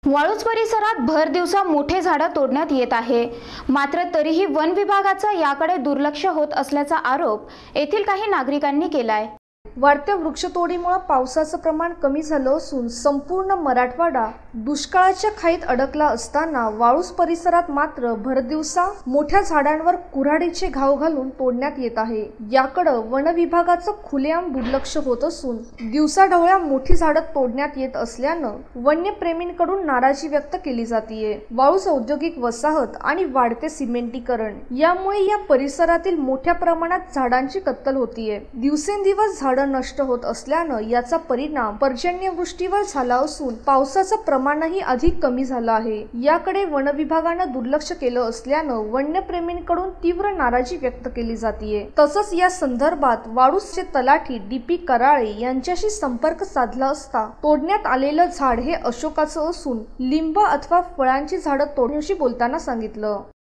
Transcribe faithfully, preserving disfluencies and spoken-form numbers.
वाळूज परिसरात भर दिवसा मोठे झाडं तोडण्यात येत आहे। मात्र तरीही वन विभागाचा याकडे दुर्लक्ष होत असल्याचा आरोप येथील काही नागरिकांनी केलाय। वाढत्या वृक्षतोडीमुळे पावसाचं प्रमाण कमी झालं असून संपूर्ण मराठवाडा दुष्काळाच्या खाईत अडकला असताना वाळूज परिसरात मात्र भरदिवसा मोठ्या झाडांवर कुऱ्हाडीचे घाव घालून तोडण्यात येत आहे। याकडे वन विभागाचं खुलेआम दुर्लक्ष होत असून दिवसाढवळ्या मोठी झाडं तोडण्यात येत असल्यानं वन्यप्रेमींकडून नाराजी व्यक्त केली जाते। वाळूज औद्योगिक वसाहत आणि वाढते सिमेंटीकरण यामुळे या परिसरातील मोठ्या प्रमाणात झाडांची कत्तल होतीये। दिवसेंदिवस झाडं नष्ट होत असल्यानं याचा परिणाम पर्जन्यवृष्टीवर झाला असून पावसाचं प्रमाणही अधिक कमी झालं आहे। याकडे वन विभागानं दुर्लक्ष केलं असल्यानं वन्यप्रेमींकडून तीव्र नाराजी व्यक्त केली जाते। तसंच या संदर्भात वाळूजचे तलाठी डी पी कराळे यांच्याशी संपर्क साधला असता तोडण्यात आलेलं झाड हे अशोकाचं असून लिंब अथवा फळांची झाडं तोडण्याशी बोलताना सांगितलं।